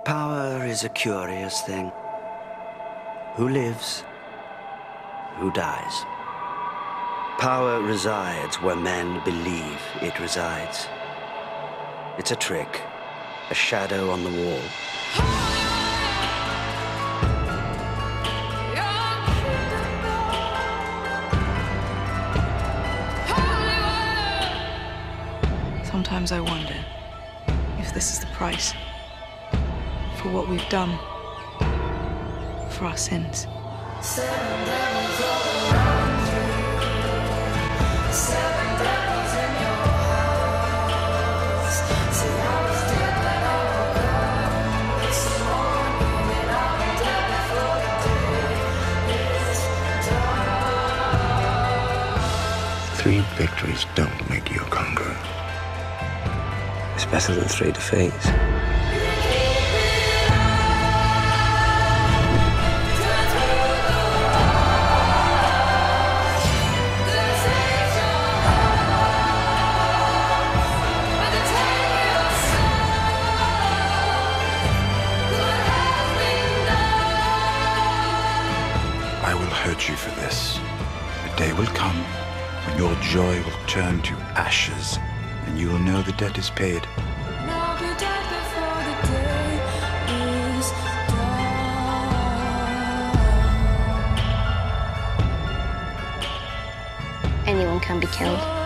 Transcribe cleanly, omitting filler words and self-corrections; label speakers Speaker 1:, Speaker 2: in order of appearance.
Speaker 1: Power is a curious thing. Who lives? Who dies? Power resides where men believe it resides. It's a trick, a shadow on the wall.
Speaker 2: Sometimes I wonder if this is the price for what we've done, for our sins.
Speaker 3: Seven devils all around you. Seven devils in your house. See, I was dead, but I woke up this morning, and I'll be dead before the day is done.
Speaker 4: 3 victories don't make you a conqueror.
Speaker 5: It's better than 3 defeats.
Speaker 4: I will hurt you for this. A day will come when your joy will turn to ashes, and you will know the debt is paid.
Speaker 3: Now be dead before the day is done.
Speaker 6: Anyone can be killed.